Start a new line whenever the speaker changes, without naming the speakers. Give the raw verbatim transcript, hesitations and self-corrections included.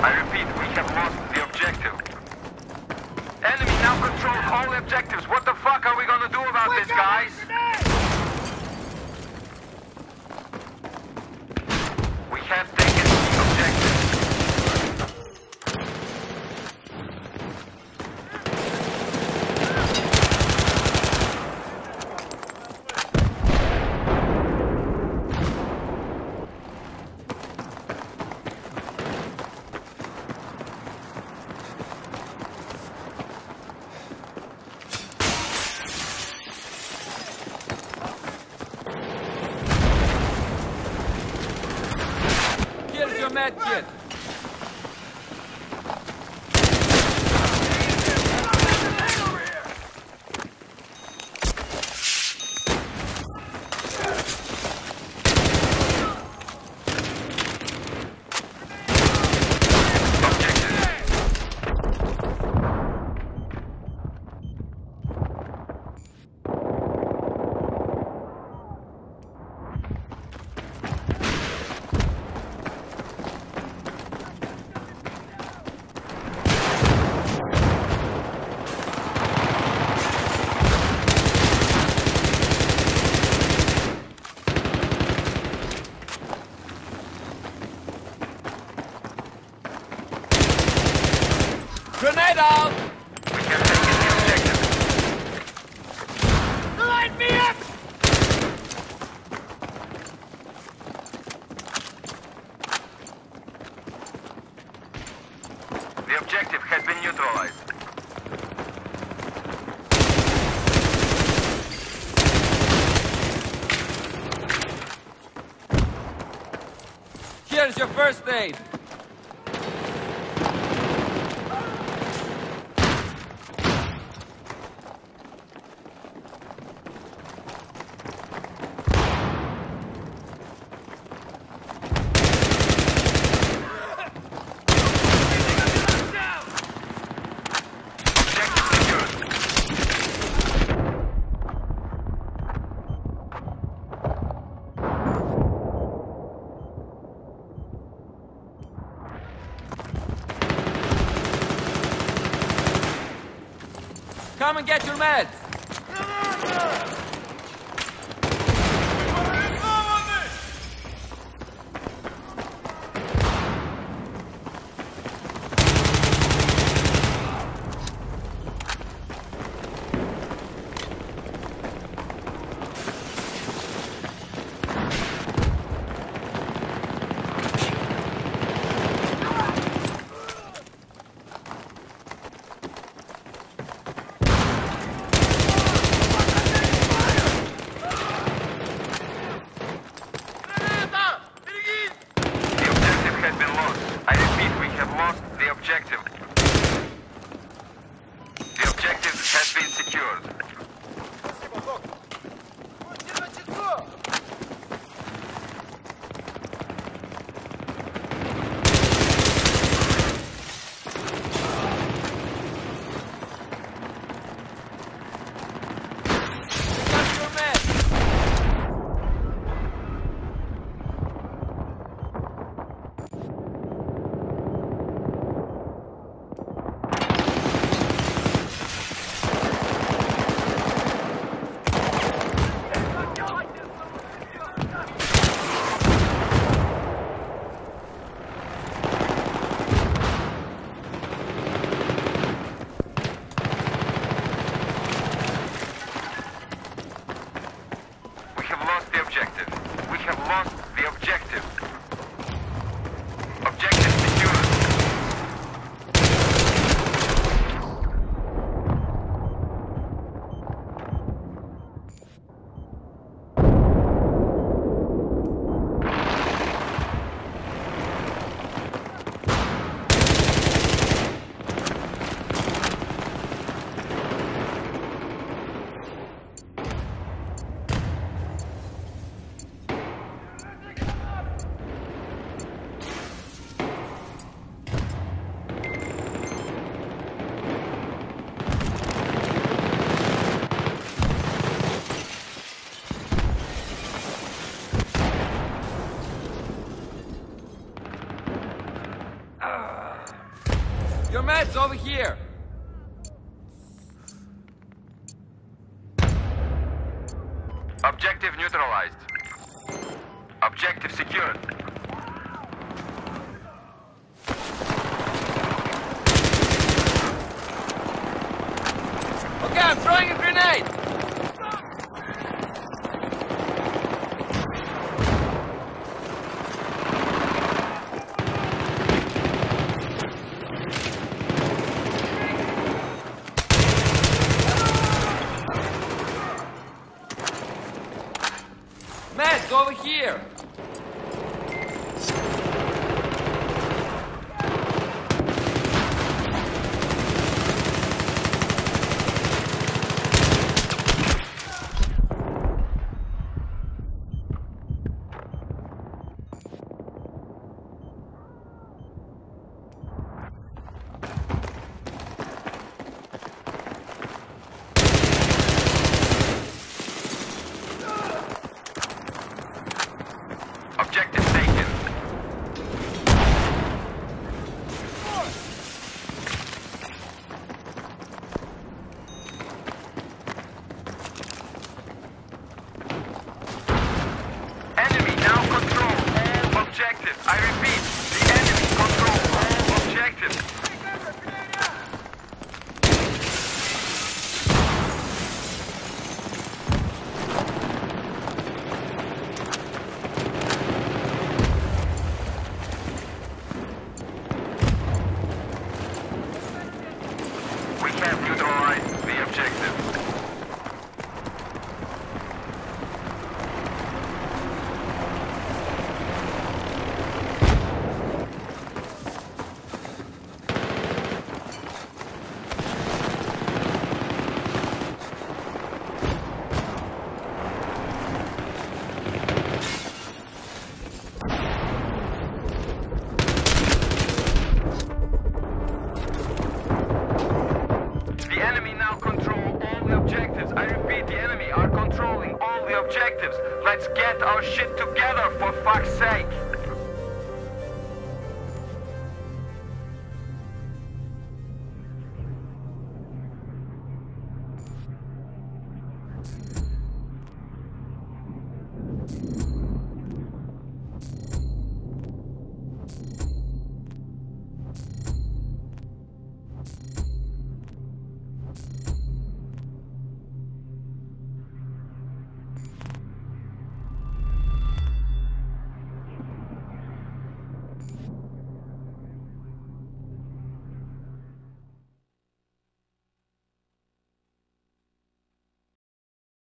I repeat, we have lost the objective. Enemy now controls all objectives. What the fuck are we gonna do about this, guys? We have taken the objective.
Your med kit. Grenade out!
We have taken the objective.
Light me up!
The objective has been neutralized.
Here's your first aid. Come and get your meds!
I repeat, we have lost the objective. The objective has been secured.
Your meds over here.
Objective neutralized. Objective secured.
Okay, I'm throwing a grenade. Meds over here.
Objective taken. Enemy now control all objectives. I repeat, the enemy control all objectives. We have neutralized the objective. The enemy now control all the objectives. I repeat, the enemy are controlling all the objectives. Let's get our shit together, for fuck's sake.